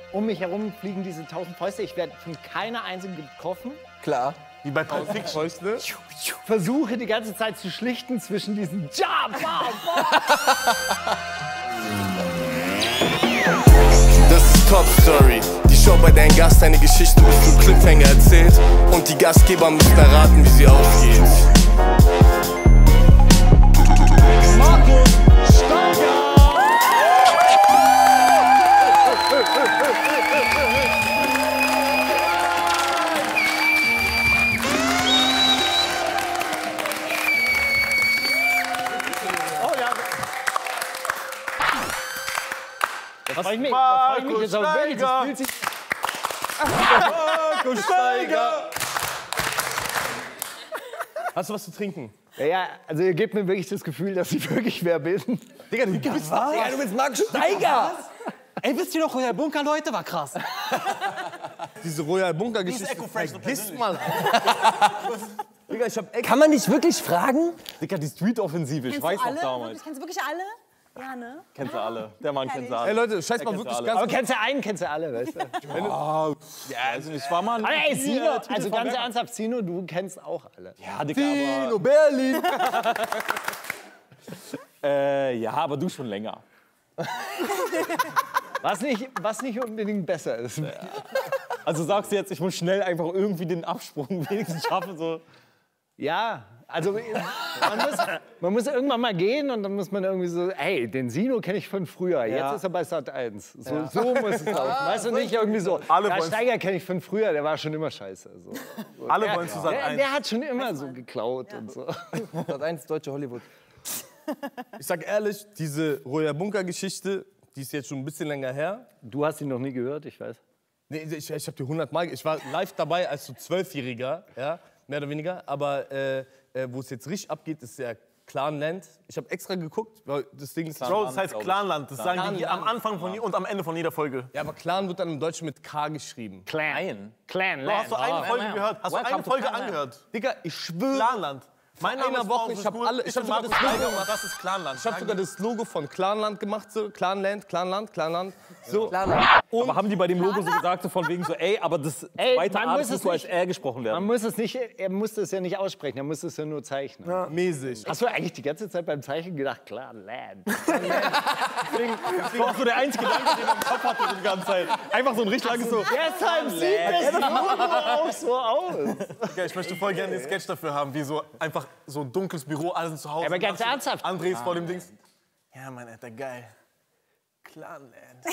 Um mich herum fliegen diese 1000 Fäuste. Ich werde von keiner einzigen getroffen. Klar. Wie bei Pulp Fiction. Fäuste. Versuche die ganze Zeit zu schlichten zwischen diesen Ja, Das ist Top Story. Die Show, bei der ein Gast eine Geschichte bis zum Cliffhanger erzählt und die Gastgeber müssen erraten, wie sie ausgeht. Markus Steiger! Da freue ich mich jetzt auch wirklich. Das fühlt sich... Markus Steiger! Hast du was zu trinken? Ja, also ihr gebt mir wirklich das Gefühl, dass ich wirklich wer bin. Digga, du bist Ja, du bist Markus Steiger! Ey, wisst ihr noch, euer Bunker, Leute, war krass. diese Royal Bunker Geschichte. Vergiss mal. Digga, ich hab Kann man nicht wirklich fragen? Digga, die Street-Offensive, ich Kennst weiß du alle? noch damals. Kennst du wirklich alle? Ja, ne? Kennst du alle. Der Mann kennt sie alle. Ey Leute, scheiß mal kennst wirklich du ganz Aber kennst du einen, kennst du alle, weißt du? Ja, also ich war mal... Aber ey, Sino, Titel also von ganz Rapper. ernsthaft, Sino, du kennst auch alle. Ja, Digga, aber... Berlin. Ja, aber du schon länger. Was nicht unbedingt besser ist. Also sagst du jetzt, ich muss schnell einfach irgendwie den Absprung wenigstens schaffen, so... Ja, also man muss irgendwann mal gehen und dann muss man irgendwie so, hey, den Sino kenne ich von früher, jetzt ist er bei Sat.1. So muss es laufen. Weißt du, nicht irgendwie so, ja, Steiger kenne ich von früher, der war schon immer scheiße. So. Alle wollen zu Sat.1. Der hat schon immer so geklaut und so. Sat.1 deutsche Hollywood. Ich sag ehrlich, diese Royal Bunker Geschichte, die ist jetzt schon ein bisschen länger her. Du hast ihn noch nie gehört, ich weiß. Nee, ich hab die 100 Mal, ich war live dabei als so 12-Jähriger, ja, mehr oder weniger. Aber wo es jetzt richtig abgeht, ist ja Clanland. Ich habe extra geguckt, weil das Ding ist... Bro, das heißt Clanland. Das sagen die am Anfang und am Ende von jeder Folge. Ja, aber Clan wird dann im Deutschen mit K geschrieben. Clan. Bro, hast du eine Folge gehört? Hast du eine Folge angehört? Digga, ich schwöre... Clanland. Mein Name ist Woche, ich hab alle... Ich bin Markus Steiger und das ist Clanland. Ich habe sogar das Logo von Clanland gemacht, so Clanland. So. Aber haben die bei dem Logo so gesagt, so von wegen so, ey, aber das zweite A, das muss so als R gesprochen werden. Man muss es nicht, er musste es ja nicht aussprechen, er musste es ja nur zeichnen. Ja. Mäßig. Hast du eigentlich die ganze Zeit beim Zeichnen gedacht, klar, Land? Das war auch so der einzige Gedanke, den er im Kopf hatte die ganze Zeit. Einfach so ein richtig langes so... Deshalb sieht das Logo auch so aus. Okay, ich möchte voll gerne den Sketch dafür haben, wie so einfach so ein dunkles Büro, alle sind zu Hause. Aber ganz ernsthaft. André ist vor dem Dings. Ja, Mann, Alter, geil. Clanland.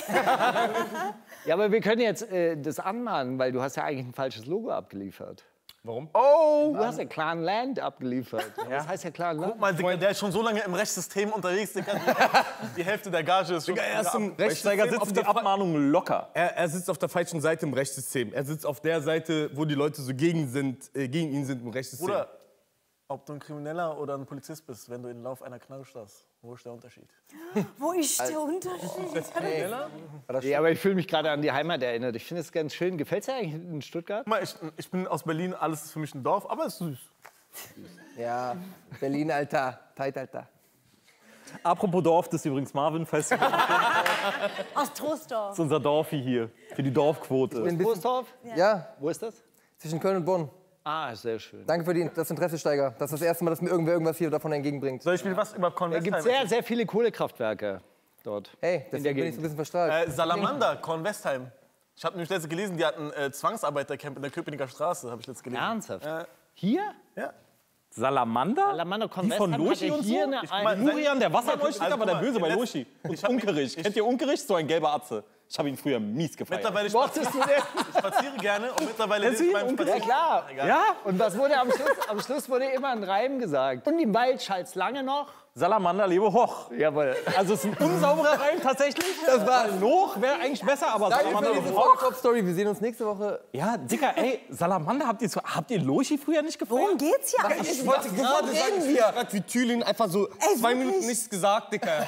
Ja, aber wir können jetzt das anmahnen, weil du hast ja eigentlich ein falsches Logo abgeliefert. Warum? Oh! Du hast ja Clanland abgeliefert. Das heißt ja Clanland. Guck mal, Digga, der ist schon so lange im Rechtssystem unterwegs, Digga. Die Hälfte der Gage ist schon... Digga, er ist im Steiger Rechtssystem sitzt auf die der Abmahnung locker. Er sitzt auf der falschen Seite im Rechtssystem. Er sitzt auf der Seite, wo die Leute so gegen ihn sind im Rechtssystem. Bruder, ob du ein Krimineller oder ein Polizist bist, wenn du in den Lauf einer Knarre starrst, wo ist der Unterschied? Wo ist der Unterschied? Ja, aber ich fühle mich gerade an die Heimat erinnert. Ich finde es ganz schön. Gefällt es dir eigentlich in Stuttgart? Guck mal, ich bin aus Berlin, alles ist für mich ein Dorf, aber es ist süß. Ja, Berlin, Alter. Tight, Alter. Apropos Dorf, das ist übrigens Marvin Festival. Aus Troisdorf. Das ist unser Dorfi hier, für die Dorfquote. Großdorf? Ja, Wo ist das? zwischen Köln und Bonn. Ah, sehr schön. Danke für das Interesse, Steiger. Das ist das erste Mal, dass mir irgendwer irgendwas hier davon entgegenbringt. Soll ich mir was über Es Convestheim gibt sehr, sehr viele Kohlekraftwerke dort. Hey, deswegen bin ich so ein bisschen verstrahlt. Salamander, Kornwestheim. Ich habe nämlich letztens gelesen, die hatten Zwangsarbeitercamp in der Köpenicker Straße, habe ich letztens gelesen. Ernsthaft? Hier? Ja. Salamander? Salamander Die von Loshi und so? hier eine Murian, der Wasserleuchter, Also, war der guck mal, Böse bei im Loshi. Und ich hab mich- Unkerich. Kennt ihr Unkerich? So ein gelber Atze. Ich habe ihn früher mies gefeiert. Mittlerweile Mochtest du den? ich spaziere gerne und mittlerweile Kennst du lese ich ihn? beim Und- Ja, Spazieren. klar. Ja? Und was wurde am Schluss? Am Schluss wurde immer ein Reim gesagt. Und im Wald schallt's lange noch. Salamander lebe hoch. Jawohl. Also es ist ein unsauberer Reim tatsächlich. Das war hoch, wäre eigentlich besser, aber Danke Salamander für diese lebe hoch. Top-Story. Wir sehen uns nächste Woche. Ja, Dicker, ey, Salamander, habt ihr Loshi früher nicht gefeiert? Worum geht's hier eigentlich? Ich wollte gerade sagen, ich frag wie Thülin einfach so 2 Minuten wirklich? nichts gesagt, Dicker.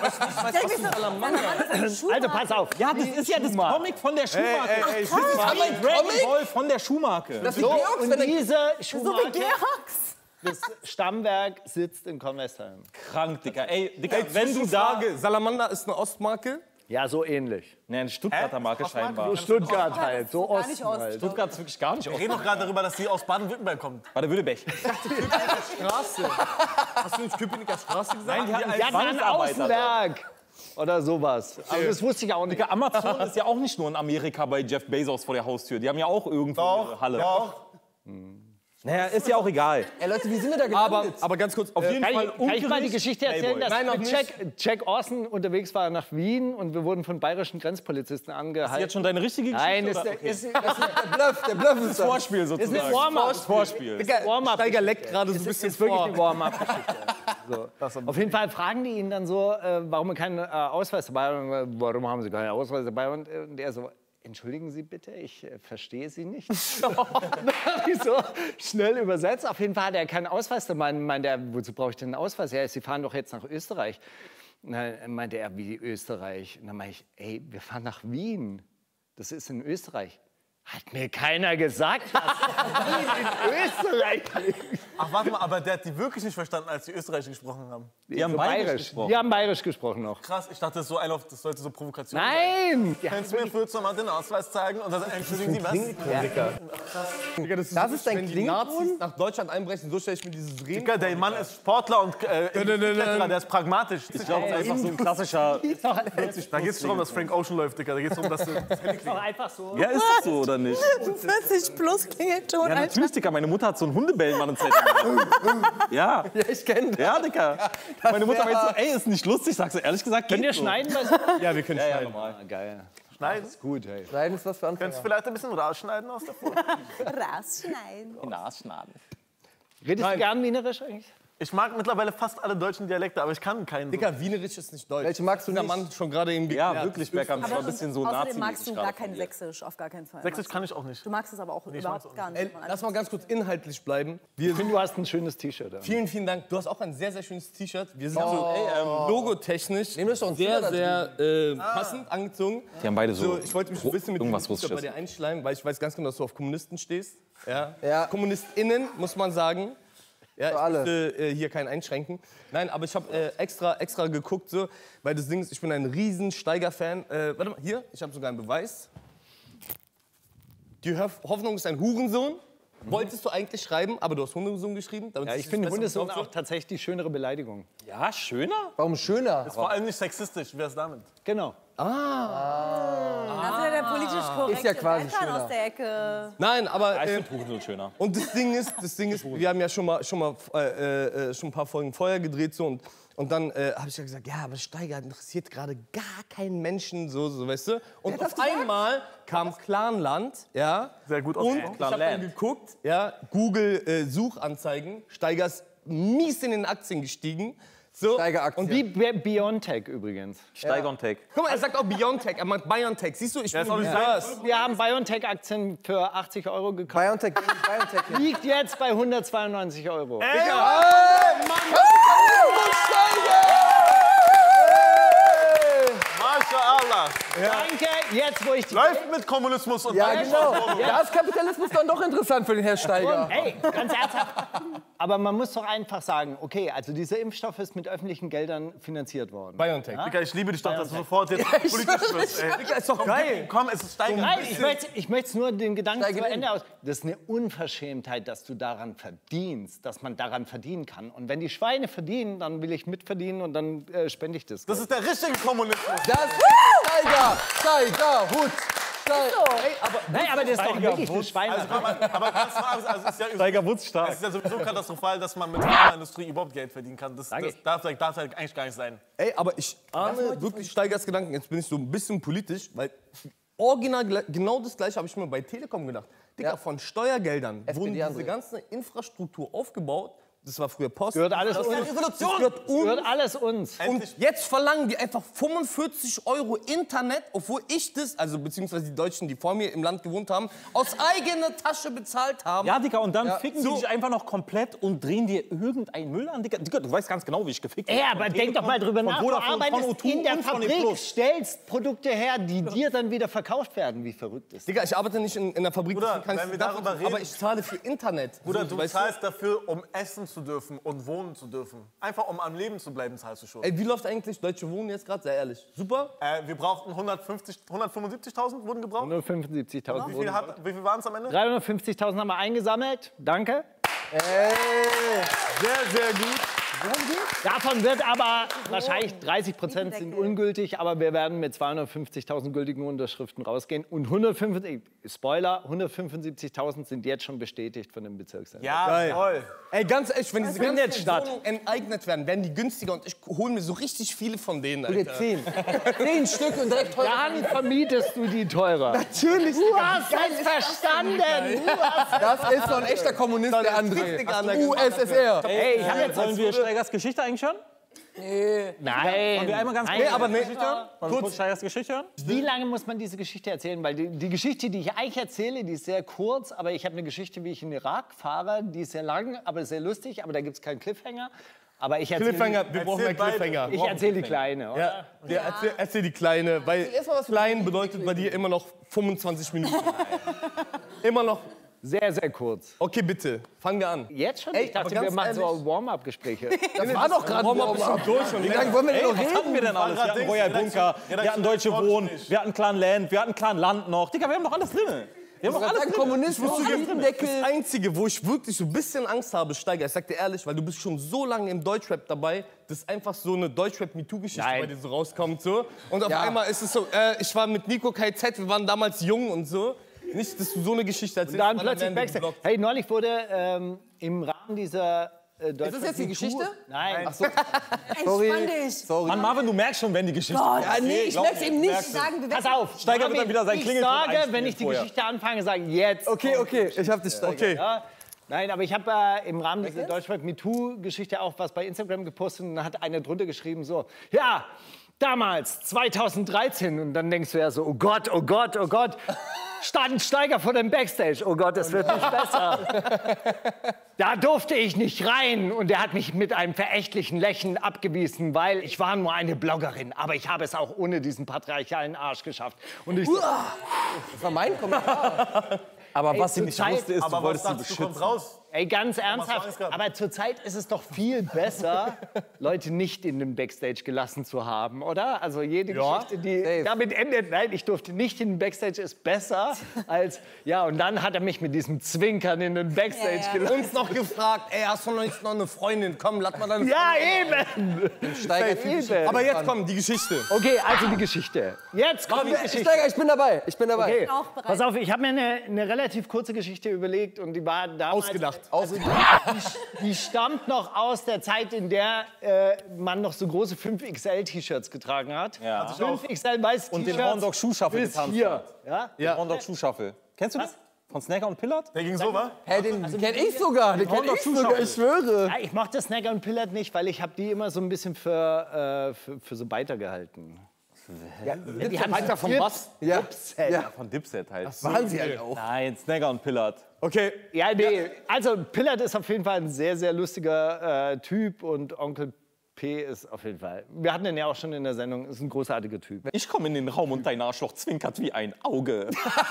Also pass auf. Ja, das ist ja das Comic von der Schuhmarke. ey, Das ist wie Dragon Ball von der Schuhmarke. Das ist So, Georgs, und wenn er- diese So wie Schuhmarke, Georgs. das Stammwerk sitzt in Convestheim. Krank, Dicker. Ey, Dicker, Ey, wenn du da... Frage, Salamander ist eine Ostmarke. Ja, so ähnlich. Ne, eine Stuttgarter Marke scheinbar. So Stuttgart halt, so Gar nicht Osten Ost. halt. Stuttgart ist wirklich gar nicht Wir offen. reden doch gerade darüber, dass sie aus Baden-Württemberg kommt. Baden-Württemberg. Straße. Hast du nicht Köpenicker Straße gesagt? Nein, die hatten Ja, einen Außenwerk oder sowas. Aber das wusste ich auch nicht. Digga, Amazon ist ja auch nicht nur in Amerika bei Jeff Bezos vor der Haustür. Die haben ja auch irgendwo ihre Halle. Naja, ist ja auch egal. Ey Leute, wie sind wir da gelandet? Aber ganz kurz, Auf jeden Kann Fall ich mal die Geschichte erzählen, dass Nein, noch Jack Orson unterwegs war nach Wien und wir wurden von bayerischen Grenzpolizisten angehalten. Jetzt schon deine richtige Geschichte? Nein, oder? ist Der Bluff ist das. Vorspiel ist sozusagen. eine Warm-up. Vorspiel. Warm-up. Steiger leckt gerade so ein bisschen ist wirklich vor. eine Warm-up-Geschichte. So. Auf jeden Fall fragen die ihn dann so, warum er keinen Ausweis dabei hat. Und, warum haben Sie keinen Ausweis dabei? Und er so, entschuldigen Sie bitte, ich verstehe Sie nicht. Dann hab ich so schnell übersetzt. Auf jeden Fall hat er keinen Ausweis dabei. Meinte er, wozu brauche ich denn einen Ausweis? Ja, Sie fahren doch jetzt nach Österreich. Und dann meinte er, wie Österreich? Und dann meinte ich, ey, wir fahren nach Wien. Das ist in Österreich. Hat mir keiner gesagt, dass Wien in Österreich liegt. Ach, warte mal, aber der hat die wirklich nicht verstanden, als die Österreichisch gesprochen haben. Die haben bayerisch gesprochen. Die haben bayerisch gesprochen noch. Krass, ich dachte, das, das sollte so Provokation Nein! sein. Kannst du mir kurz nochmal den Ausweis zeigen? Und dann entschuldigen Sie was? Digga, das ist dein wenn die Klingelton? Nazis nach Deutschland einbrechen, so stelle ich mir dieses Reden Digga, der Mann ist Sportler und der ist pragmatisch. Ich glaube, es ist einfach so ein klassischer... Da geht es darum, dass Frank Ocean läuft, Digga. Da geht es darum, dass du das Handy kriegst. Einfach so. Ja, ist das so oder nicht? 40 plus Klingelton, Ja, Alter. natürlich, Digga. Meine Mutter hat so einen Hundebellen mal eine Zeit lang. Ja. Ja, ich kenne das. Ja, Digga. Meine Mutter meint so, ey, ist nicht lustig. Sagst du, ehrlich gesagt, Könnt ihr geht so. schneiden? Ja, wir können Ja, schneiden. normal. Geil. Schneiden. Gut, hey. Schneiden ist was für Kannst Anfänger. du vielleicht ein bisschen rausschneiden aus der Folge? Rausschneiden. Nachschnaden. Redest du gern Wienerisch eigentlich? Ich mag mittlerweile fast alle deutschen Dialekte, aber ich kann keinen. So. Digga, Wienerisch ist nicht deutsch. Welche magst du Der nicht? Mann schon gerade eben Ja, geklärt. wirklich, Beckham. Das war ein bisschen so Außerdem magst du Nazi-mäßig gar gerade kein von dir. Sächsisch, auf gar keinen Fall. Sächsisch kann ich auch nicht. Du magst es aber auch überhaupt gar nicht. Ey, lass mal ganz kurz inhaltlich bleiben. Ich finde, du hast ein schönes T-Shirt an. Vielen, vielen Dank. Du hast auch ein sehr, sehr schönes T-Shirt. Wir sind so logotechnisch Nehmen wir schon sehr, Zimmer sehr passend angezogen. Die haben beide so Ich wollte mich ein bisschen mit irgendwas diesem T-Shirt bei Russisches. dir einschleimen, weil ich weiß ganz genau, dass du auf Kommunisten stehst. Ja. Ja. KommunistInnen, muss man sagen. Ja, ich alle. möchte hier keinen einschränken. Nein, aber ich habe extra geguckt, so, weil das Ding ist, ich bin ein riesen Steiger-Fan. Warte mal, hier, ich habe sogar einen Beweis. Die Hoffnung ist ein Hurensohn. Wolltest du eigentlich schreiben, aber du hast Hundesohn geschrieben. Damit Ja, es ich sich finde besser Hundesohn verkauft auch tatsächlich die schönere Beleidigung. Ja, schöner. Warum schöner? Vor allem nicht sexistisch. Wie wär's damit? Genau. Das ist ja der politisch korrekte Ist ja quasi Deadpan schöner. aus der Ecke. wird. Nein, aber Ich finde Hurensohn schöner. und das Ding ist, wir haben ja schon ein paar Folgen vorher gedreht so und dann habe ich ja gesagt, ja, aber Steiger interessiert gerade gar keinen Menschen, so weißt du. Und auf einmal kam Clanland, ja. Sehr gut Und ausgesprochen. ich habe dann geguckt, ja, Google Suchanzeigen, Steiger ist mies in den Aktien gestiegen. So. Steiger-Aktien. Und wie BioNTech übrigens. Steiger und Tech. Guck mal, er sagt auch BioNTech, er meint BioNTech. Siehst du, ich bin ist auch nicht reverse. Wir haben BioNTech-Aktien für 80 Euro gekauft. BioNTech, BioNTech. Liegt jetzt bei 192 Euro. Mashallah. Danke, jetzt wo ich die... Läuft mit Kommunismus und Ja, Nein, genau. Da ist Kapitalismus dann doch interessant für den Herr Steiger. Hey, ganz ernsthaft. Aber man muss doch einfach sagen, okay, also dieser Impfstoff ist mit öffentlichen Geldern finanziert worden. BioNTech. Digga, ich liebe dich doch, dass du sofort jetzt politisch wirst. Ey. Digga, ist doch geil. Komm, es ist Steiger. Nein, ich möchte nur den Gedanken Steige zu in. Ende aus. Das ist eine Unverschämtheit, dass du daran verdienst, dass man daran verdienen kann. Und wenn die Schweine verdienen, dann will ich mitverdienen und dann spende ich das. Das ist der richtige Kommunismus. Das ist Steiger. Steiger, Hut. Nein, aber das ist doch wirklich eine Schweine. Aber ganz normal, also es ist ja Steiger Wutz stark. es ist ja sowieso katastrophal, dass man mit der Pharmaindustrie überhaupt Geld verdienen kann. Das darf halt eigentlich gar nicht sein. Ey, aber ich ahne wirklich Steigers Gedanken. Jetzt bin ich so ein bisschen politisch, weil original genau das Gleiche habe ich mir bei Telekom gedacht. Digga, Ja. von Steuergeldern wurden SPD diese ganze Infrastruktur aufgebaut. Das war früher Post. Gehört alles das ist uns. eine Revolution. Das gehört alles uns. Und jetzt verlangen die einfach 45 Euro Internet, obwohl ich das, also beziehungsweise die Deutschen, die vor mir im Land gewohnt haben, aus eigener Tasche bezahlt haben. Ja, Digga, und dann ficken so. die dich einfach noch komplett und drehen dir irgendeinen Müll an, Digga. Digga, du weißt ganz genau, wie ich gefickt Ey, aber denk doch mal drüber nach. Du arbeitest O2 in der und von Fabrik, E+. stellst Produkte her, die dir dann wieder verkauft werden. Wie verrückt ist das? Digga, ich arbeite nicht in der Fabrik, Bruder, deswegen kann ich wenn wir das darüber nachvollziehen, reden- aber ich zahle für Internet. Bruder, So, du weißt zahlst dafür, um Essen zu dürfen und wohnen zu dürfen. Einfach um am Leben zu bleiben, zahlst du schon. Ey, wie läuft eigentlich Deutsche Wohnen jetzt gerade? Sehr ehrlich. Super? Wir brauchten 175.000 wurden gebraucht. 175.000. Wie viel waren es am Ende? 350.000 haben wir eingesammelt. Danke. Sehr, sehr gut. Davon wird aber wahrscheinlich 30% sind ungültig, aber wir werden mit 250.000 gültigen Unterschriften rausgehen. Und 175.000 sind jetzt schon bestätigt von dem Bezirksamt. Ja, toll. Ey, ganz ehrlich, wenn diese findet ganzen statt. Wohnungen enteignet werden, werden die günstiger und ich hole mir so richtig viele von denen, Oder Alter. 10. 10 Stück und direkt teuer. Dann vermietest du die teurer. Natürlich. Du hast es verstanden. Das ist so ein echter Kommunist, der André. USSR. Hey, ich habe jetzt Sollen wir Steigers Geschichte eigentlich hören? Nein. Wollen wir einmal ganz Nein, kurz aber Geschichte hören? Wollen wir kurz Steigers Geschichte hören? Wie lange muss man diese Geschichte erzählen? Weil die Geschichte, die ich eigentlich erzähle, die ist sehr kurz, aber ich habe eine Geschichte, wie ich in den Irak fahre, die ist sehr lang, aber sehr lustig, aber da gibt es keinen Cliffhanger. Aber ich erzähle Cliffhanger, wir brauchen einen Cliffhanger. Ich erzähle die kleine, oder? Ja, erzähl die Kleine, weil klein bedeutet bei dir immer noch 25 Minuten. Immer noch. Sehr, sehr kurz. Okay, bitte, fangen wir an. Jetzt schon? Ey, Ich dachte, aber wir ganz machen so ehrlich- Warm-up-Gespräche. Das war doch gerade Warm-up durch und Wie lange wollen wir denn noch Was hatten reden? wir denn alles? Wir hatten Royal Bunker, wir hatten Deutsche Wohnen, wir hatten Clan Land, wir hatten Clan Land noch. Digga, wir haben doch alles drin. Wir haben doch alles drin. Kommunismus, Deckel. Das Einzige, wo ich wirklich so ein bisschen Angst habe, Steiger, ich sag dir ehrlich, weil du bist schon so lange im Deutschrap dabei, dass einfach so eine Deutschrap-MeToo-Geschichte Nein. bei dir so rauskommt. So. Und auf einmal ist es so, ich war mit Nico KZ, wir waren damals jung und so. Nicht, dass du so eine Geschichte erzählst. Dann weil plötzlich werden wir Backstage. geblockt. Hey, neulich wurde im Rahmen dieser Ist das jetzt die Geschichte? Nein. Entspann dich. Mann, Marvin, du merkst schon, wenn die Geschichte Ja, nee, ich merk's eben nicht. Sagen, wir Pass auf. Steiger wird dann wieder sein Ich Klingelton sage, einspielen wenn ich die vorher. Geschichte anfange, sage jetzt. Okay, ich hab dich Steiger. Okay. Ja. Nein, aber ich habe im Rahmen dieser Deutschrap MeToo-Geschichte auch was bei Instagram gepostet und dann hat einer drunter geschrieben so, ja, damals, 2013. Und dann denkst du ja so, oh Gott, oh Gott, oh Gott. Stand Steiger vor dem Backstage. Oh Gott, es wird nicht besser. Da durfte ich nicht rein und er hat mich mit einem verächtlichen Lächeln abgewiesen, weil ich war nur eine Bloggerin, aber ich habe es auch ohne diesen patriarchalen Arsch geschafft. Und ich so, Das war mein Kommentar. Aber was sie zur nicht Zeit- wusste, ist, du Aber was wolltest sie sagst du, kommt beschützen. raus? ey, ganz Angst ernsthaft, gehabt. aber zurzeit ist es doch viel besser, Leute nicht in den Backstage gelassen zu haben, oder? Also jede Geschichte, die Safe. damit endet, nein, ich durfte nicht in den Backstage, ist besser als, ja, und dann hat er mich mit diesem Zwinkern in den Backstage Ja, ja. gelassen. Uns noch gefragt, ey, hast du noch nicht noch eine Freundin? Komm, lass mal deine Ja, Freundin. eben! Steiger, Eben. Aber jetzt kommt die Geschichte. Okay, also die Geschichte. Jetzt kommt die Geschichte. Steiger, ich bin dabei. Ich bin dabei. Okay. auch bereit. Pass auf, ich habe mir eine relativ kurze Geschichte überlegt und die war damals... Ausgedacht. Die stammt noch aus der Zeit, in der man noch so große 5XL-T-Shirts getragen hat. Ja. 5XL weiße Und den T-Shirts Horndog Schuhschaffel bis getanzt hier. hat. Ja? Den Horndog Schuhschaffel. Kennst du das? Von Snacker und Pillard? Der ging so, wa? Hä, den kenn ich sogar. Den kenn ich sogar, ich schwöre. Ja, ich mochte Snacker und Pillard nicht, weil ich habe die immer so ein bisschen für so Beiter gehalten. Die haben Weiter vom Bass. Ja. Ja. Von Dipset halt. Waren sie halt auch. Nein, Snacker und Pillard. Okay, Ja, nee. Also Pillard ist auf jeden Fall ein sehr, sehr lustiger Typ und Onkel P ist auf jeden Fall. Wir hatten den ja auch schon in der Sendung. Ist ein großartiger Typ. Ich komme in den Raum und dein Arschloch zwinkert wie ein Auge.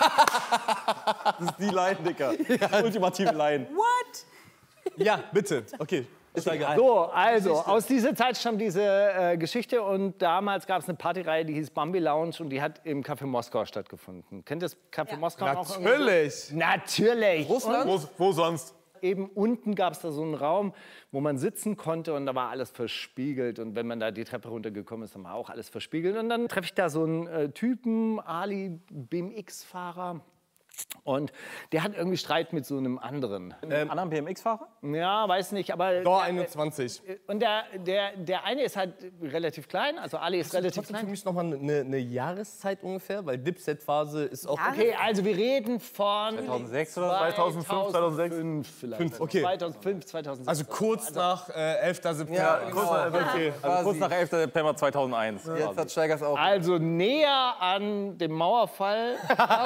Das ist die Line, Dicker. Ultimative Line. What? ja, bitte. Okay, Steiger. So, also aus dieser Zeit stammt diese Geschichte und damals gab es eine Partyreihe, die hieß Bambi Lounge und die hat im Café Moskau stattgefunden. Kennt ihr das Café Moskau noch? Natürlich. Natürlich. Russland? Wo sonst? Eben unten gab es da so einen Raum, wo man sitzen konnte und da war alles verspiegelt. Und wenn man da die Treppe runtergekommen ist, dann war auch alles verspiegelt. Und dann treffe ich da so einen Typen, Ali, BMX-Fahrer. Und der hat irgendwie Streit mit so einem anderen. Einen anderen BMX-Fahrer? Ja, weiß nicht, aber... Dor 21. Und der eine ist halt relativ klein, also Ali ist relativ Trotzdem für klein. mich nochmal eine Jahreszeit ungefähr, weil Dipset-Phase ist auch... Okay, also wir reden von 2006 oder 2005, 2005 vielleicht. okay. 2005, 2006. Also kurz nach 11. September. Ja, Okay. Also kurz nach 11. September 2001. Jetzt hat Steigers auch. Also näher an dem Mauerfall,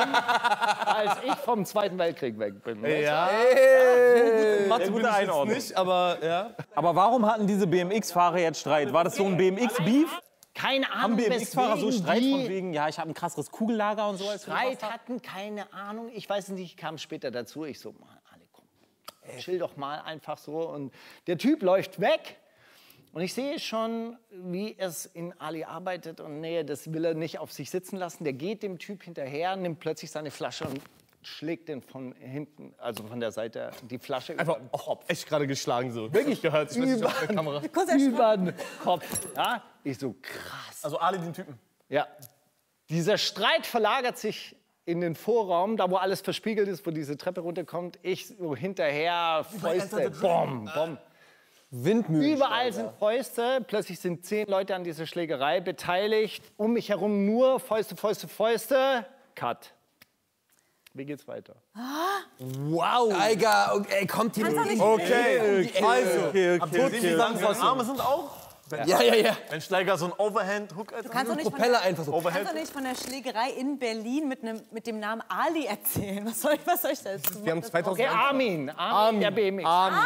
als ich vom Zweiten Weltkrieg weg bin. Ja, Mathe gute Einordnung. nicht, aber ja. Aber warum hatten diese BMX-Fahrer jetzt Streit? War das so ein BMX-Beef? Keine Haben Ahnung, BMX-Fahrer so weswegen Streit von die wegen, ja, ich habe ein krasseres Kugellager und so? als wir Streit gemacht haben? hatten, keine Ahnung. Ich weiß nicht, ich kam später dazu. Ich so, Mann, Ali, komm. chill doch mal einfach so. Und der Typ läuft weg. Und ich sehe schon, wie es in Ali arbeitet. Und nee, das will er nicht auf sich sitzen lassen. Der geht dem Typ hinterher, nimmt plötzlich seine Flasche und schlägt den von hinten, also von der Seite, die Flasche Einfach über den Kopf. echt gerade geschlagen so. Wirklich gehört. Ich weiß nicht, auf der Kamera. Über den Kopf. Ja? Ich so, krass. Also Ali den Typen. Ja. Dieser Streit verlagert sich in den Vorraum, da wo alles verspiegelt ist, wo diese Treppe runterkommt. Ich so hinterher, Fäuste, bom, bom. Windmühlen. Überall sind Fäuste. Plötzlich sind 10 Leute an dieser Schlägerei beteiligt. Um mich herum nur Fäuste, Fäuste, Fäuste. Cut. Wie geht's weiter? Wow. Steiger, okay, kommt hier. Okay, also. Die Arme sind auch. Ja. Wenn Steiger so ein Overhand-Hook Du kannst doch nicht Propeller einfach so. kannst doch nicht von der Schlägerei in Berlin mit dem Namen Ali erzählen. Was soll ich das? Wir haben 2000. Okay, Armin, der BMX.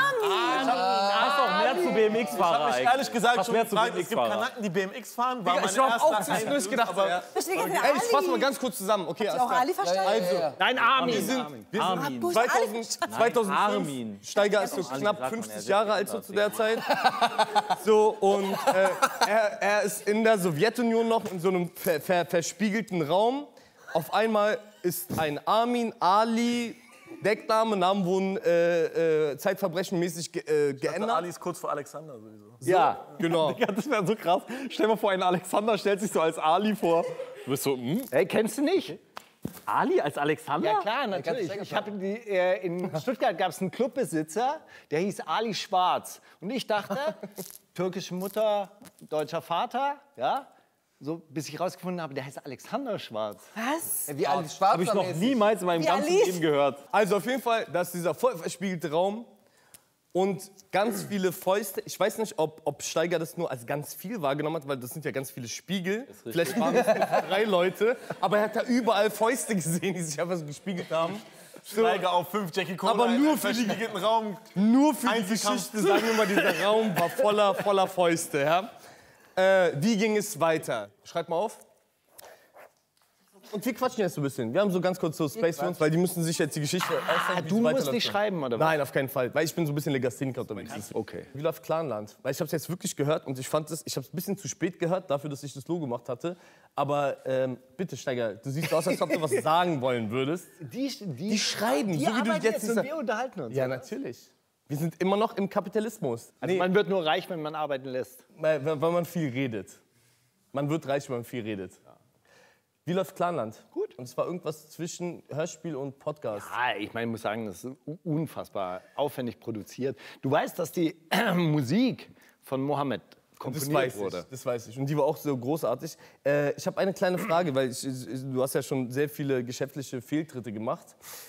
Hast doch mehr zu BMX-Fahrer Ich ehrlich gesagt Hast schon mehr zu gefragt, es gibt BMX-Fahrer. Kanaken, die BMX fahren. War Ich meine habe auch erste zwischendurch gedacht, aber Da steht ganz ey, ich fasse mal ganz kurz zusammen. Okay, Auch Ali verstanden? Also, Nein, Armin. Armin. Du hast Ali 2005, Armin. Steiger ist so knapp 50 Jahre alt so zu der Zeit. So, und er ist in der Sowjetunion noch in so einem verspiegelten Raum. Auf einmal ist ein Armin, Ali, Deckname, Namen wurden zeitverbrechenmäßig geändert. Ali ist kurz vor Alexander sowieso. Ja. Genau. Ja, das wäre so krass. Stell dir mal vor, ein Alexander stellt sich so als Ali vor. Du bist so, Hey, kennst du nicht? Ali als Alexander? Ja klar, natürlich. Ich hab in Stuttgart gab es einen Clubbesitzer, der hieß Ali Schwarz. Und ich dachte, türkische Mutter, deutscher Vater, ja, so bis ich rausgefunden habe, der heißt Alexander Schwarz. Was? Wie alles schwarz. Habe ich noch niemals in meinem Wie ganzen Ali? Leben gehört. Also auf jeden Fall, das ist dieser voll verspiegelte Raum und ganz viele Fäuste. Ich weiß nicht, ob Steiger das nur als ganz viel wahrgenommen hat, weil das sind ja ganz viele Spiegel. Vielleicht waren es 3 Leute, aber er hat da überall Fäuste gesehen, die sich einfach so gespiegelt haben. Steiger auf 5, Jackie Cola Aber in nur einem für die- verspiegelten Raum. Nur für die Einzelkampf. Geschichte, sagen wir mal, dieser Raum war voller Fäuste. Ja? Wie ging es weiter? Schreibt mal auf. Und wir quatschen jetzt so ein bisschen. Wir haben so ganz kurz so Space für uns, weil die müssen sich jetzt die Geschichte ausdenken, wie Du es musst weiterläuft. nicht schreiben, oder was? Nein, auf keinen Fall, weil ich bin so ein bisschen Legastheniker unterwegs. Okay. Wie läuft Clanland? Weil ich habe es jetzt wirklich gehört und ich fand es, ich habe es ein bisschen zu spät gehört, dafür, dass ich das Logo gemacht hatte. Aber bitte, Steiger, du siehst aus, als ob du was sagen wollen würdest. Die schreiben, die so wie du arbeiten jetzt und wir unterhalten uns. Ja, natürlich. Wir sind immer noch im Kapitalismus. Also man wird nur reich, wenn man arbeiten lässt. Weil man viel redet. Man wird reich, wenn man viel redet. Wie läuft Clanland? Gut. Und es war irgendwas zwischen Hörspiel und Podcast. Ah, ich meine, ich muss sagen, das ist unfassbar aufwendig produziert. Du weißt, dass die Musik von Mohammed komponiert wurde. Das weiß ich. Und die war auch so großartig. Ich habe eine kleine Frage, weil du hast ja schon sehr viele geschäftliche Fehltritte gemacht.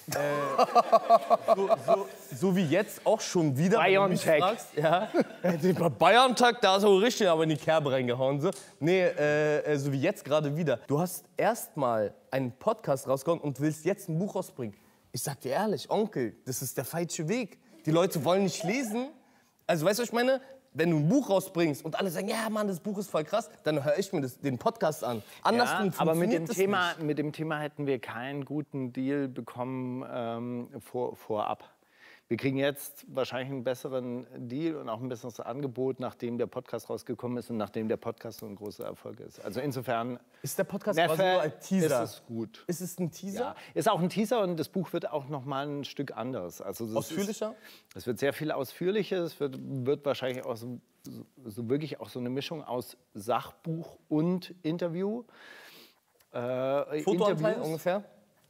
So wie jetzt auch schon wieder. wenn du mich BioNTech. fragst. Ja. Bei BioNTech, da ist auch richtig aber in die Kerbe reingehauen. So. Nee, so wie jetzt gerade wieder. Du hast erstmal einen Podcast rausgehauen und willst jetzt ein Buch rausbringen. Ich sag dir ehrlich, Onkel, das ist der falsche Weg. Die Leute wollen nicht lesen. Also weißt du, was ich meine? Wenn du ein Buch rausbringst und alle sagen, ja Mann, das Buch ist voll krass, dann höre ich mir den Podcast an. Andersrum Ja, aber mit funktioniert das nicht. mit dem Thema hätten wir keinen guten Deal bekommen vorab. Wir kriegen jetzt wahrscheinlich einen besseren Deal und auch ein besseres Angebot, nachdem der Podcast rausgekommen ist und nachdem der Podcast so ein großer Erfolg ist. Also insofern Ist der Podcast Neffe, quasi nur ein Teaser? ist es gut. Ist es ein Teaser? Ja, ist auch ein Teaser und das Buch wird auch noch mal ein Stück anders. Also das Ausführlicher? Es wird sehr viel ausführlicher. Es wird wahrscheinlich auch so wirklich auch so eine Mischung aus Sachbuch und Interview. Fotoanteil Interviews. ungefähr?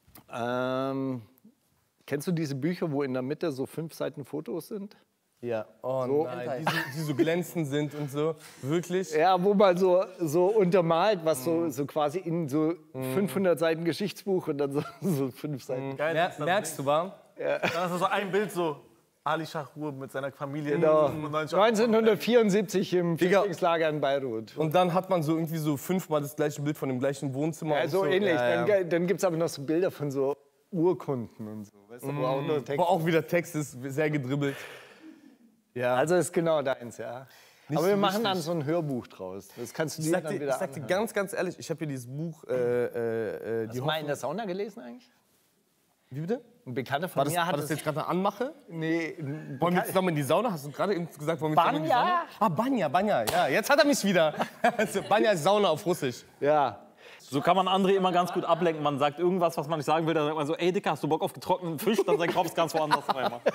Kennst du diese Bücher, wo in der Mitte so 5 Seiten Fotos sind? Ja. Oh So. nein, die so glänzend sind und so. Wirklich? Ja, wo man so untermalt, was so quasi in so 500 Seiten Geschichtsbuch und dann so 5 Seiten. Geil, Merkst du, wa? Dann ist so ein Bild so, Ali Schachur mit seiner Familie. Genau. 95. 1974 im Flüchtlingslager in Beirut. Und dann hat man so irgendwie so 5-mal das gleiche Bild von dem gleichen Wohnzimmer. Ja, und so ähnlich. Ja, ja. Dann gibt es aber noch so Bilder von so Urkunden und so. Weißt du, wo auch nur Text. Wo auch wieder Text ist, sehr gedribbelt. Ja. Also ist genau deins, ja. Nicht Aber wir so machen wichtig. dann so ein Hörbuch draus. Das kannst du Ich dir sag dann dir, wieder ich sag dir anhören. ganz ehrlich, ich habe hier dieses Buch, Hast du mal in der Sauna gelesen eigentlich? Wie bitte? Ein Bekannter von War das, mir hat war das jetzt gerade eine Anmache? Nee, Wollen wir zusammen in die Sauna? Hast du gerade eben gesagt, wollen wir zusammen in die Banya? Sauna? Ah, Banya, Banya. Ja, jetzt hat er mich wieder. Also, Banya ist Sauna auf Russisch. ja. So kann man André immer ganz gut ablenken. Man sagt irgendwas, was man nicht sagen will. Dann sagt man so, ey Dicker, hast du Bock auf getrockneten Fisch? Dann sein Kopf ist ganz woanders.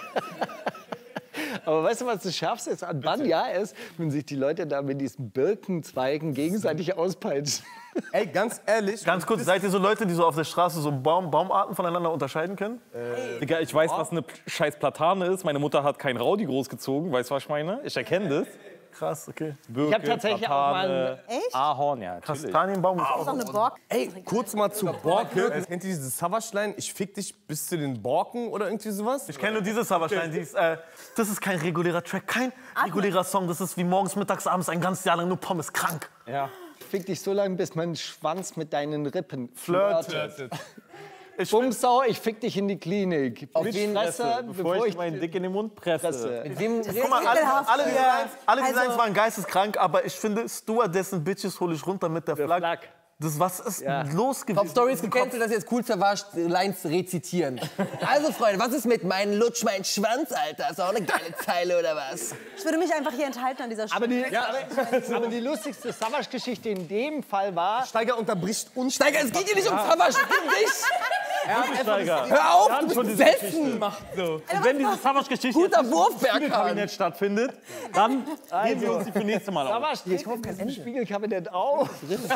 Aber weißt du, was das Schärfste ist an Banya ist, wenn sich die Leute da mit diesen Birkenzweigen gegenseitig auspeitschen. Ey, ganz ehrlich. Ganz kurz, seid ihr so Leute, die so auf der Straße so Baumarten voneinander unterscheiden können? Digga, ich weiß, was eine scheiß Platane ist. Meine Mutter hat keinen Raudi großgezogen. Weißt du, was ich meine? Ich erkenne das. Krass, okay. Birke, Ich hab tatsächlich auch mal Echt? Ahorn, ja. Natürlich. Kastanienbaum ist Das ist auch. doch eine Bork. Ey, kurz mal zu Borke. Kennt ihr diese Savage-Line? Ich fick dich bis zu den Borken oder irgendwie sowas? Ich kenne nur diese Savage-Line. Das ist kein regulärer Track, kein regulärer Song. Das ist wie morgens, mittags, abends ein ganzes Jahr lang nur Pommes. Krank. Ja. fick dich so lange, bis mein Schwanz mit deinen Rippen Flirtet. Bumsau, ich fick dich in die Klinik. Auf Mit jeden Fresse, Fall, bevor ich meinen Dick in den Mund presse. Guck mal, alle Designs waren geisteskrank, aber ich finde, Stewardessen Bitches hole ich runter mit der Flagge. Was ist los gewesen? Top Stories gecancelt, dass jetzt cool zerwascht Lines rezitieren. Also Freunde, was ist mit meinen Lutsch, mein Schwanz, Alter? Ist auch eine geile Zeile oder was? Ich würde mich einfach hier enthalten an dieser Stelle. Aber die lustigste Savage-Geschichte in dem Fall war... Steiger unterbricht uns. Steiger, es geht hier nicht um Savage, es geht um dich. Steiger. Hör auf, Wir du schon bist diese besessen. Und wenn diese Savage-Geschichte Guter Wurf, im Berkan. Spiegelkabinett stattfindet, dann heben wir uns die für nächste Mal auf. Savage steht in diesem Spiegelkabinett auf.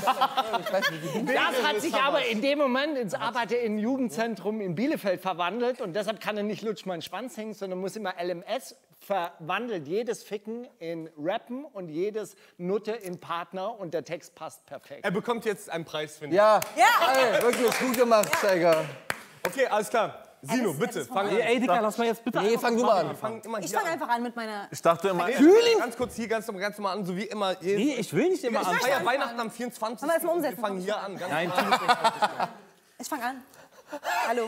Das hat sich aber in dem Moment ins Arbeiter in Jugendzentrum in Bielefeld verwandelt und deshalb kann er nicht Lutsch meinen Schwanz hängen, sondern muss immer LMS verwandelt jedes Ficken in Rappen und jedes Nutte in Partner und der Text passt perfekt. Er bekommt jetzt einen Preis, finde ich. Ja, ey, wirklich gut gemacht, Steiger. Okay, alles klar. Sino, bitte, fang an. Ey, Digga, lass mal jetzt bitte Nee, fang du mal an. Ich fange einfach an mit meiner... Ich dachte immer, Ganz kurz hier, ganz normal an, so wie immer. Nee, ich will nicht immer Ich anfangen. feier Weihnachten am 24. Wollen wir erst mal umsetzen? Wir fangen hier an. Ganz Nein, Ich fange an. Hallo.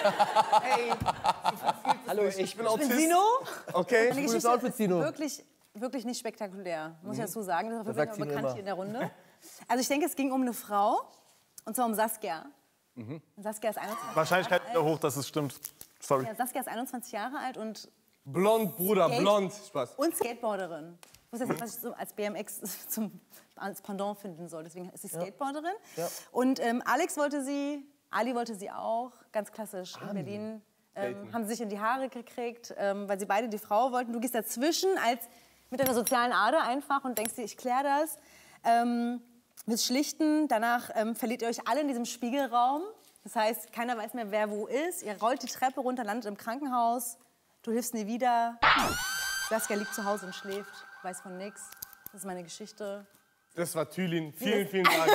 Hallo, ich bin Ich bin Sino. Okay. Meine Cooles Geschichte Outfit, ist Sino. wirklich nicht spektakulär, muss ich dazu sagen. Das ist auf sagt jeden Fall Sino bekannt immer. hier in der Runde. Also ich denke, es ging um eine Frau, und zwar um Saskia. Und Saskia ist 21 Wahrscheinlichkeit Jahre wieder alt. hoch, dass es stimmt. Sorry. Ja, Saskia ist 21 Jahre alt und Blond, Bruder, Skate- blond. Spaß. Und Skateboarderin. Ich wusste jetzt nicht, was ich so als BMX als Pendant finden soll. Deswegen ist sie Skateboarderin. Und Alex wollte sie, Ali wollte sie auch. Ganz klassisch in Berlin. Haben sie sich in die Haare gekriegt, weil sie beide die Frau wollten. Du gehst dazwischen mit einer sozialen Ader einfach und denkst dir, ich kläre das. Willst schlichten. Danach verliert ihr euch alle in diesem Spiegelraum. Das heißt, keiner weiß mehr, wer wo ist. Ihr rollt die Treppe runter, landet im Krankenhaus. Du hilfst nie wieder. Saskia liegt zu Hause und schläft, weiß von nichts. Das ist meine Geschichte. Das war Thülin. Vielen, vielen Dank.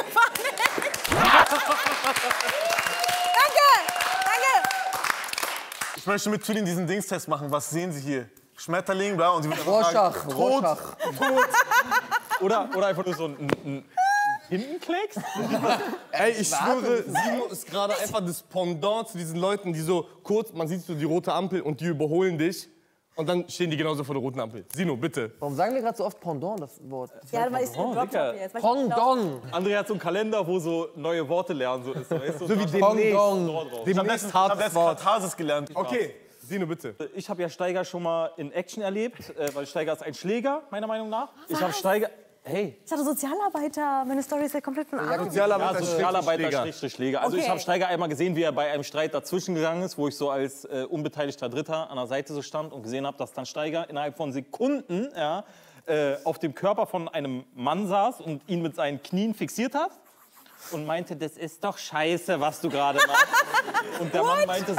Danke! Ich möchte mit Thülin diesen Dingstest machen. Was sehen Sie hier? Schmetterling, bla, und sie wird Rorschach, tot. Rorschach. Oder einfach nur so ein Hintenklecks? Ey, ich schwöre, Sino ist gerade einfach das Pendant zu diesen Leuten, die so kurz, man sieht so die rote Ampel und die überholen dich. Und dann stehen die genauso vor der roten Ampel. Sino, bitte. Warum sagen wir gerade so oft Pendant, das Wort? Ja, weil ich Dicker. jetzt. Pendant. André hat so einen Kalender, wo so neue Worte lernen so ist. Weißt du? So wie Pendant. demnächst Ich habe hartes jetzt Wort. Katharsis gelernt. Okay, Sino, bitte. Ich habe ja Steiger schon mal in Action erlebt, weil Steiger ist ein Schläger, meiner Meinung nach. Ich habe Steiger... Hey. Ich dachte Sozialarbeiter. Meine Story ist ja komplett von Arm. Ja, Sozialarbeiter, Schläger. Also Okay. ich habe Steiger einmal gesehen, wie er bei einem Streit dazwischen gegangen ist, wo ich so als unbeteiligter Dritter an der Seite so stand und gesehen habe, dass dann Steiger innerhalb von Sekunden auf dem Körper von einem Mann saß und ihn mit seinen Knien fixiert hat und meinte, das ist doch scheiße, was du gerade machst. Und der Mann meinte,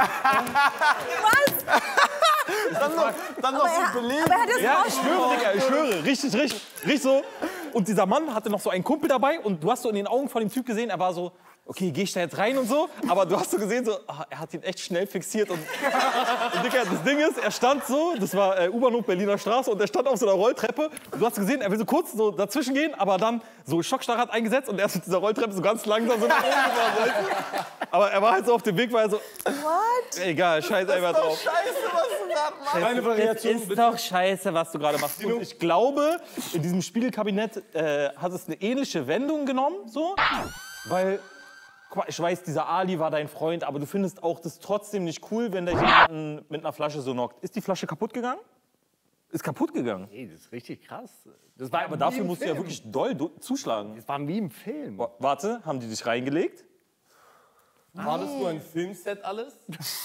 Dann noch so belegen. Aber er hat das ja, ich schwöre, Digga, ich schwöre, richtig so. Und dieser Mann hatte noch so einen Kumpel dabei und du hast so in den Augen von dem Typ gesehen, er war so, okay, geh ich da jetzt rein und so, aber du hast so gesehen, so, er hat ihn echt schnell fixiert und Digga, das Ding ist, er stand so, das war U-Bahnhof Berliner Straße und er stand auf so einer Rolltreppe und du hast gesehen, er will so kurz so dazwischen gehen, aber dann so Schockstarre hat eingesetzt und er ist mit dieser Rolltreppe so ganz langsam so nach oben gefahren. Aber er war halt so auf dem Weg, weil er so, egal, scheiß einfach drauf. Scheiße, was du gerade machst. Eine Das Variation, ist doch scheiße, was du gerade machst. Und ich glaube, in diesem Spiegelkabinett hat es eine ähnliche Wendung genommen, so, weil, guck mal, ich weiß, dieser Ali war dein Freund, aber du findest auch das trotzdem nicht cool, wenn der jemanden mit einer Flasche so knockt. Ist die Flasche kaputt gegangen? Ist kaputt gegangen. Ey, das ist richtig krass. Das war aber dafür musst du ja wirklich doll zuschlagen. Das war wie im Film. Warte, haben die dich reingelegt? War das nur ein Filmset alles?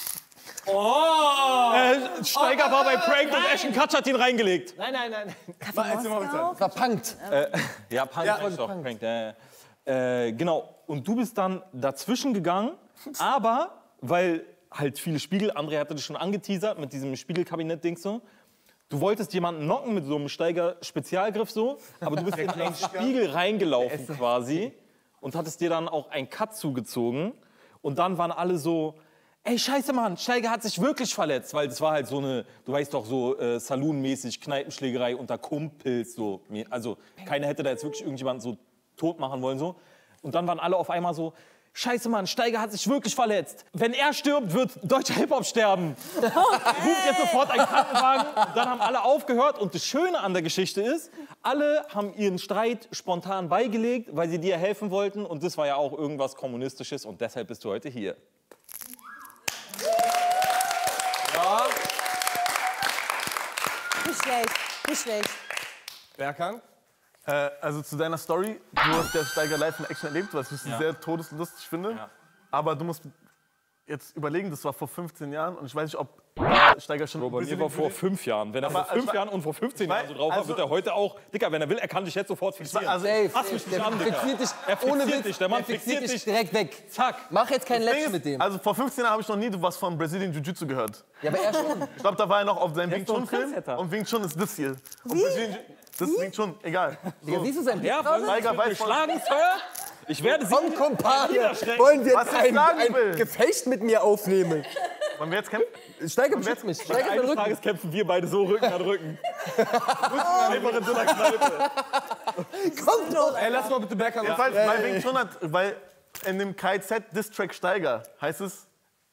Steiger war bei Prank und Ashton Kutcher hat ihn reingelegt. Nein. War punkt. Ja, Prank. Genau. Und du bist dann dazwischen gegangen, aber weil halt viele Spiegel, André hatte das schon angeteasert mit diesem Spiegelkabinett-Ding so. Du wolltest jemanden knocken mit so einem Steiger-Spezialgriff so, aber du bist in einen Spiegel reingelaufen quasi und hattest dir dann auch einen Cut zugezogen. Und dann waren alle so, ey, scheiße, Mann, Steiger hat sich wirklich verletzt. Weil das war halt so eine, du weißt doch, so Saloon-mäßig Kneipenschlägerei unter Kumpels. So. Also keiner hätte da jetzt wirklich irgendjemanden so tot machen wollen. So. Und dann waren alle auf einmal so, scheiße, Mann, Steiger hat sich wirklich verletzt. Wenn er stirbt, wird deutscher Hip-Hop sterben. Ruft jetzt sofort einen Krankenwagen. Und dann haben alle aufgehört. Und das Schöne an der Geschichte ist, alle haben ihren Streit spontan beigelegt, weil sie dir helfen wollten. Und das war ja auch irgendwas Kommunistisches. Und deshalb bist du heute hier. Ja. Nicht schlecht. Berkan? Also zu deiner Story, du hast ja Steiger live in Action erlebt, was ich sehr todeslustig finde. Ja. Aber du musst jetzt überlegen, das war vor 15 Jahren und ich weiß nicht, ob Steiger schon... Bro, bei mir war vor 5 Jahren. Wenn er vor 5 Jahren und vor 15 Jahren so drauf war, wird er heute auch... Dicker, wenn er will, er kann dich jetzt sofort fixieren. Fass mich nicht an, Dicker. Der Mann fixiert dich direkt weg. Zack. Mach jetzt kein Läppchen mit dem. Also vor 15 Jahren habe ich noch nie was von Brazilian Jiu-Jitsu gehört. Ja, aber er schon. Ich glaube, da war er noch auf seinem Wing Chun-Film und Wing Chun ist das hier. Und das ist Wing Chun, egal. So. Siehst du sein Bild Steiger weiß Ich werde sie... Komm, Kumpane, wollen wir jetzt ein Gefecht mit mir aufnehmen? Wollen wir jetzt kämpfen? Steiger beschützt mich. Steiger Eines Tages kämpfen wir beide so Rücken an Rücken. Einfach in so einer Kneipe. Komm doch! Ey, lass mal bitte Berkan. Weil Wing Chun hat, weil in dem KZ Distrack Steiger heißt es,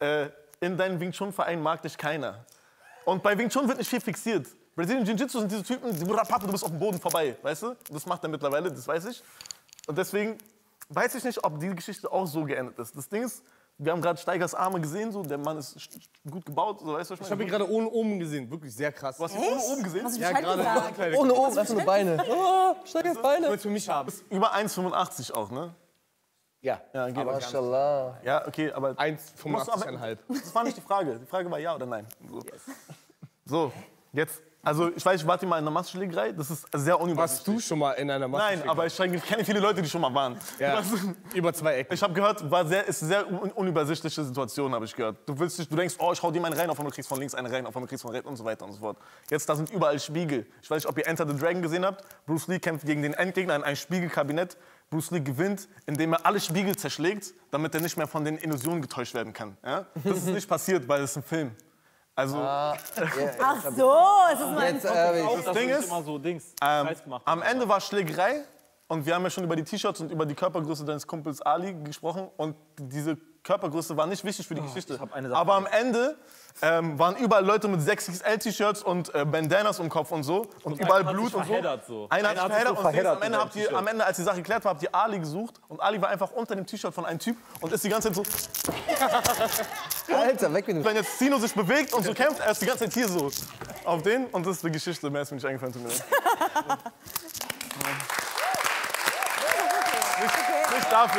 in deinem Wing Chun Verein mag dich keiner. Und bei Wing Chun wird nicht viel fixiert. Brazilian Jiu-Jitsu sind diese Typen, du bist auf dem Boden vorbei, weißt du? Das macht er mittlerweile, das weiß ich. Und deswegen weiß ich nicht, ob die Geschichte auch so geendet ist. Das Ding ist, wir haben gerade Steigers Arme gesehen, so, der Mann ist gut gebaut, so, weißt du, was ich habe ihn gerade ohne oben gesehen, wirklich sehr krass. Du hast ihn ohne oben gesehen? Ja, gerade. Ohne oben, einfach nur Beine. Oh, Steigers Beine. Du willst für mich haben. Über 1,85 auch, ne? Ja. Ja, geht Mashallah. Ja, okay, aber... 1,85,5. Das war nicht die Frage. Die Frage war ja oder nein. So, jetzt... Also, ich weiß, ich warte mal in einer Massenschlägerei, das ist sehr unübersichtlich. Warst du schon mal in einer Massenschlägerei? Nein, aber ich kenne viele Leute, die schon mal waren. Ja, über 2 Ecken. Ich habe gehört, ist eine sehr unübersichtliche Situation, habe ich gehört. Du denkst, oh, ich hau dir einen rein, auf einmal kriegst von links einen rein, auf einmal kriegst von rechts und so weiter und so fort. Jetzt, da sind überall Spiegel. Ich weiß nicht, ob ihr Enter the Dragon gesehen habt. Bruce Lee kämpft gegen den Endgegner in einem Spiegelkabinett. Bruce Lee gewinnt, indem er alle Spiegel zerschlägt, damit er nicht mehr von den Illusionen getäuscht werden kann. Ja? Das ist nicht passiert, weil es ist ein Film. Also, Ach so, es ist mein... das Ding ist, am Ende war Schlägerei und wir haben ja schon über die T-Shirts und über die Körpergröße deines Kumpels Ali gesprochen und diese Körpergröße war nicht wichtig für die Geschichte. Aber am Ende waren überall Leute mit 6XL-T-Shirts und Bandanas im Kopf und so und überall Blut und so. Einer hat sich verheddert und am Ende, als die Sache geklärt war, habt ihr Ali gesucht und Ali war einfach unter dem T-Shirt von einem Typ und ist die ganze Zeit so... Alter, weg mit dem... Wenn jetzt Zino sich bewegt und so kämpft, er ist die ganze Zeit hier so auf den und das ist die Geschichte, mehr ist mir nicht eingefallen zu mir. Nicht dafür.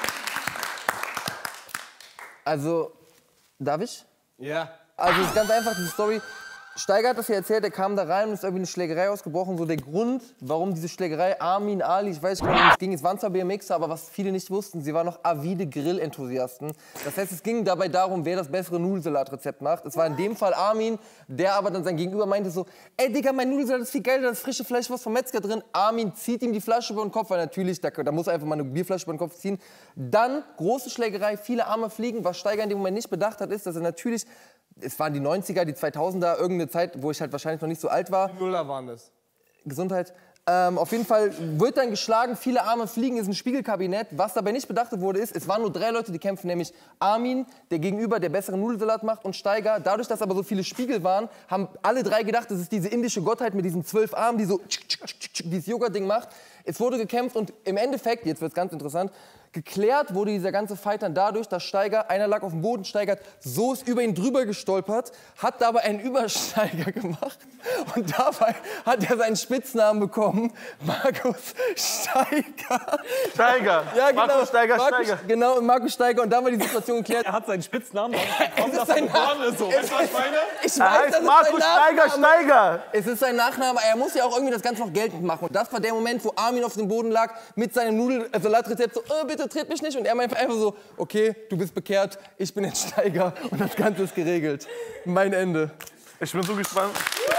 Also, darf ich? Ja. Also, es ist ganz einfach, diese Story. Steiger hat das ja erzählt, er kam da rein und ist irgendwie eine Schlägerei ausgebrochen. So der Grund, warum diese Schlägerei, Armin, Ali, ich weiß nicht genau, wie es ging, es waren zwar BMXer, aber was viele nicht wussten, sie waren noch avide Grill-Enthusiasten. Das heißt, es ging dabei darum, wer das bessere Nudelsalatrezept macht. Es war in dem Fall Armin, der aber dann sein Gegenüber meinte so, ey Digga, mein Nudelsalat ist viel geiler, da ist frische Fleischwurst vom Metzger drin. Armin zieht ihm die Flasche über den Kopf, weil natürlich, da muss er einfach mal eine Bierflasche über den Kopf ziehen. Dann große Schlägerei, viele Arme fliegen. Was Steiger in dem Moment nicht bedacht hat, ist, dass er natürlich... Es waren die 90er, die 2000er, irgendeine Zeit, wo ich halt wahrscheinlich noch nicht so alt war. Die Nuller waren das. Gesundheit. Auf jeden Fall wird dann geschlagen, viele Arme fliegen, ist ein Spiegelkabinett. Was dabei nicht bedacht wurde, ist, es waren nur 3 Leute, die kämpfen, nämlich Armin, der Gegenüber, der besseren Nudelsalat macht, und Steiger. Dadurch, dass aber so viele Spiegel waren, haben alle 3 gedacht, das ist diese indische Gottheit mit diesen 12 Armen, die so dieses Yoga-Ding macht. Es wurde gekämpft und im Endeffekt, jetzt wird's ganz interessant, Geklärt wurde dieser ganze Fight dann dadurch, dass Steiger, einer lag auf dem Boden, Steiger so ist über ihn drüber gestolpert, hat dabei einen Übersteiger gemacht und dabei hat er seinen Spitznamen bekommen, Markus Steiger. Steiger. Ja, genau. Markus Steiger, Markus, Steiger. Genau, Markus Steiger und da war die Situation geklärt. Er hat seinen Spitznamen, warum Es das ist sein geworden ist so. Weißt du, was ich meine? Ich Er weiß, heißt das ist Markus sein Steiger, Nachname. Steiger. Es ist sein Nachname, er muss ja auch irgendwie das Ganze noch geltend machen. Und das war der Moment, wo Armin auf dem Boden lag mit seinem Salatrezept so, bitte tritt mich nicht. Und er meinte einfach so, okay, du bist bekehrt, ich bin jetzt Steiger und das Ganze ist geregelt. Mein Ende. Ich bin so gespannt.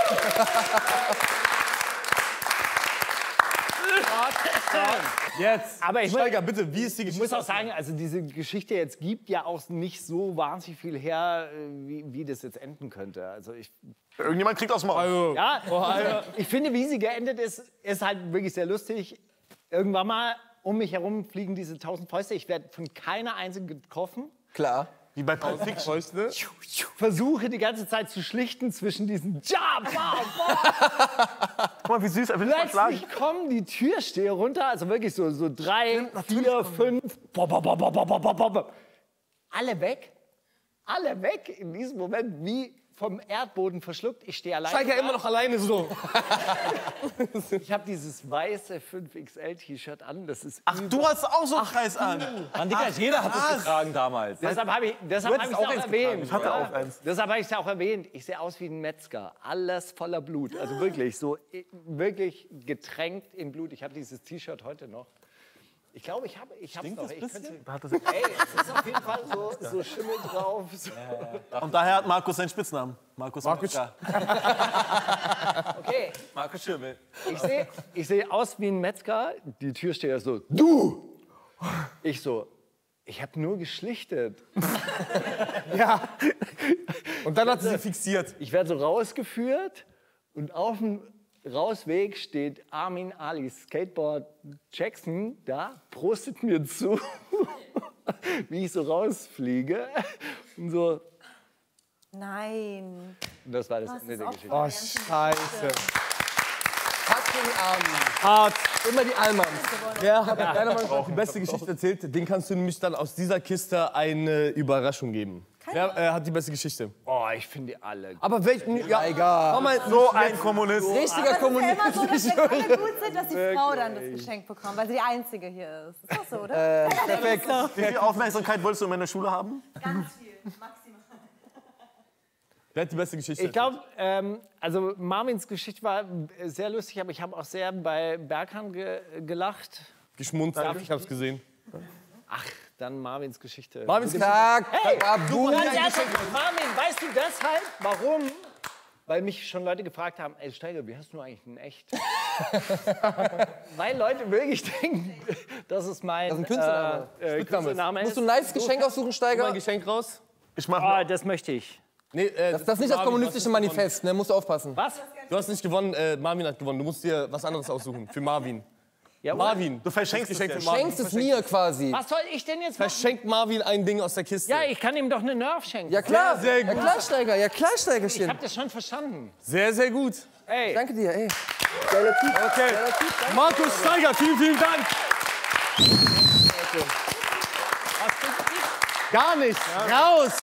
Jetzt. Aber ich Steiger, bitte, wie ist die Ich Geschichte? muss auch sagen, also diese Geschichte jetzt gibt ja auch nicht so wahnsinnig viel her, wie das jetzt enden könnte. Also Irgendjemand kriegt aus dem Maul. ja, ich finde, wie sie geendet ist, ist halt wirklich sehr lustig. Irgendwann mal um mich herum fliegen diese 1000 Fäuste. Ich werde von keiner einzigen getroffen. Klar. Wie bei Pulp Fiction. Versuche die ganze Zeit zu schlichten zwischen diesen Guck mal, wie süß, er will nicht schlagen. Plötzlich kommen die Türsteher runter, also wirklich so 3, 4, 5. Alle weg. Alle weg in diesem Moment, wie vom Erdboden verschluckt. Ich stehe alleine. Steiger immer noch alleine so. Ich habe dieses weiße 5XL-T-Shirt an. Das ist Ach, du hast auch so einen Kreis an. Mann, Digga, jeder hat es getragen damals. Deshalb habe ich es auch erwähnt. Ich hatte auch eins. Deshalb habe ich es auch erwähnt. Ich sehe aus wie ein Metzger. Alles voller Blut. Also wirklich so, wirklich getränkt in Blut. Ich habe dieses T-Shirt heute noch. Ich glaube, ich habe es noch. Ey, es ist auf jeden Fall so Schimmel drauf. So. Und daher hat Markus seinen Spitznamen. Markus. Okay, Markus Schimmel. ich sehe aus wie ein Metzger. Die Türsteher so, du! Ich so, ich habe nur geschlichtet. Ja. Und dann hat sie fixiert. Ich werde so rausgeführt und auf dem Rausweg steht Amin Ali Skateboard Jackson da, prostet mir zu, wie ich so rausfliege. Und so. Nein. Und das war das Ende der Geschichte. Oh, scheiße. Fucking Armin. Hart. Immer die Allmanns. Wer hat deiner Meinung nach die beste Geschichte erzählt? Den kannst du nämlich dann aus dieser Kiste eine Überraschung geben. Wer hat die beste Geschichte? Oh, ich finde die alle. Aber welchen? Ja, Egal. So ein Kommunist. Richtiger Aber es ist ja immer Kommunist. so, dass wenn alle gut sind, dass die Frau dann das Geschenk bekommt, weil sie die Einzige hier ist. Ist das so, oder? Perfekt. Wie viel Aufmerksamkeit wolltest du in meiner Schule haben? Ganz viel, maximal. Wer hat die beste Geschichte? Ich glaube, also Marvins Geschichte war sehr lustig, aber ich habe auch sehr bei Berkan gelacht. Geschmunzelt, ich hab's gesehen. Ach, dann Marvins Geschichte. Marvins Geschichte. Hey, Babu. ganz ernsthaft, Marvin, weißt du deshalb, warum? Weil mich schon Leute gefragt haben, ey Steiger, wie hast du eigentlich in echt? Weil Leute wirklich denken, das ist mein Das ist ein Künstlername. Künstlername. Musst du ein nice Geschenk aussuchen, Steiger? Mein Geschenk raus. Ich mach Ah, das möchte ich. Nee, Das ist nicht das kommunistische Manifest, ne? Musst du aufpassen. Was? Du hast nicht gewonnen, Marvin hat gewonnen. Du musst dir was anderes aussuchen für Marvin. Ja, Marvin, Du verschenkst das es Geschenk jetzt. für Marvin. Schenkst es mir quasi. was soll ich denn jetzt machen? Verschenkt Marvin ein Ding aus der Kiste. Ja, ich kann ihm doch eine Nerf schenken. Ja klar, Sehr gut. ja klar, Steiger, ja klar, Ich Steigerchen. hab das schon verstanden. Sehr, sehr gut. Ey, Danke dir, ey. Geiler Typ. Okay. Geiler Typ, danke. Markus Steiger, vielen, vielen Dank. Gar nichts. Raus.